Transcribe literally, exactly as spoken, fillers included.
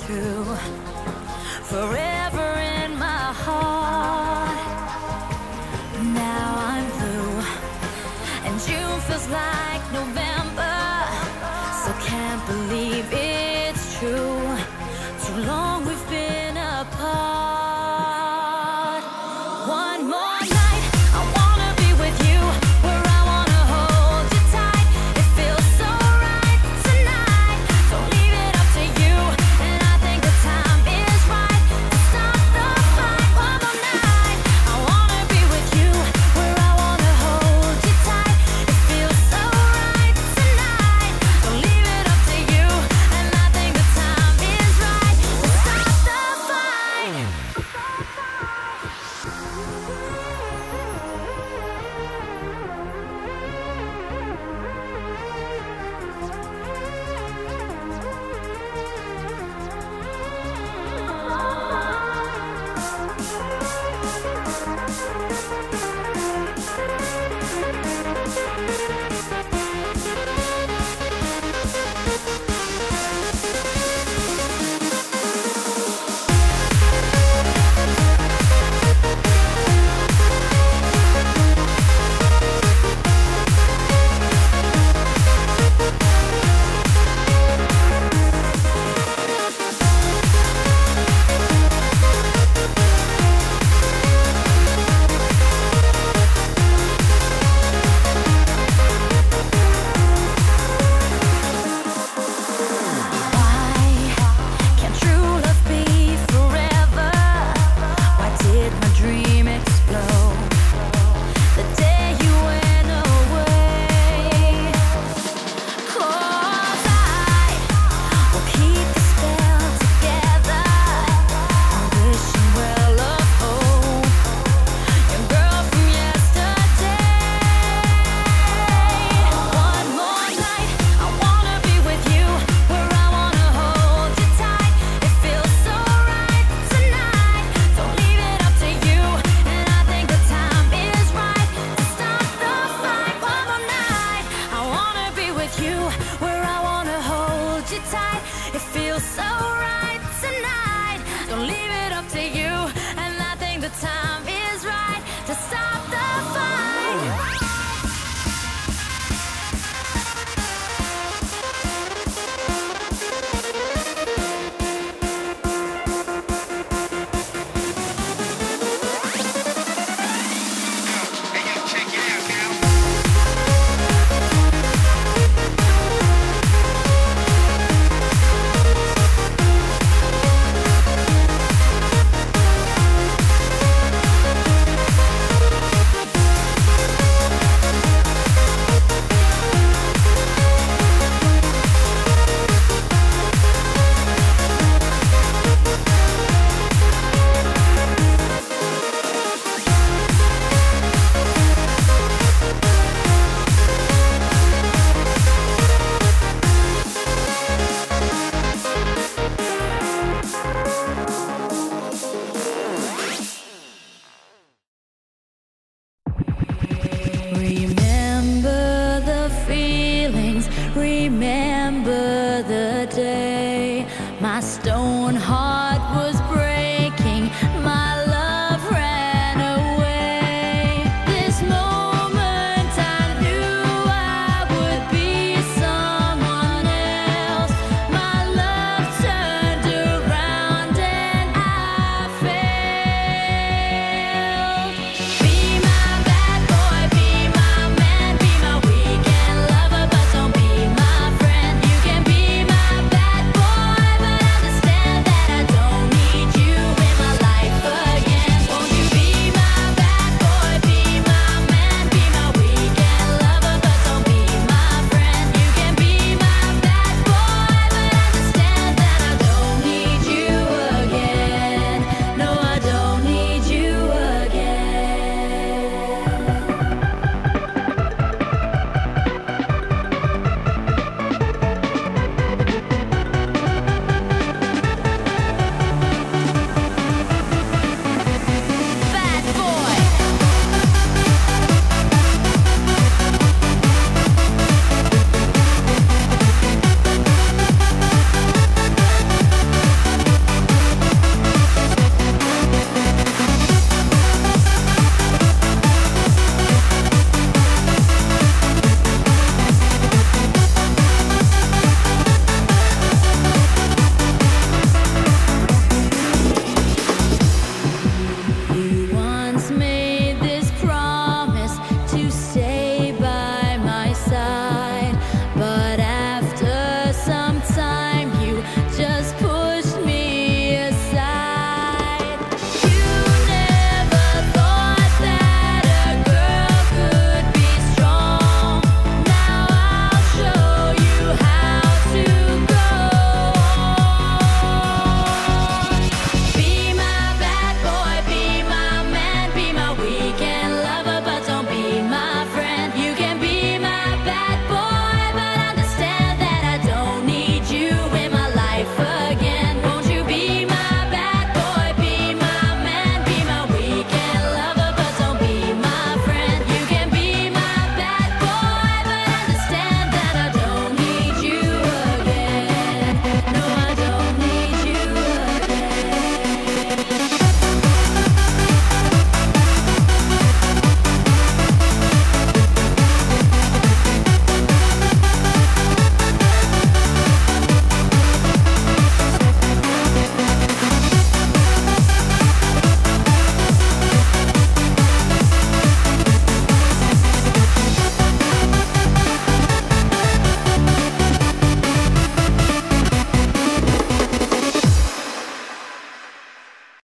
true, forever in my heart. Now I'm blue, and June feels like November, so can't believe it's true. Too long we've been apart. One more night, I wanna be with you, where I wanna hold you tight. It feels so right tonight. Don't leave it up to you, and I think the time is right to stop the fight. One more night, I wanna be with you, where I wanna hold you tight. It feels so right tonight. Don't leave it up to you, and I think the time is right to stop the fight. Where I wanna hold you tight. It feels so right tonight. Don't leave it up to you, and I think the time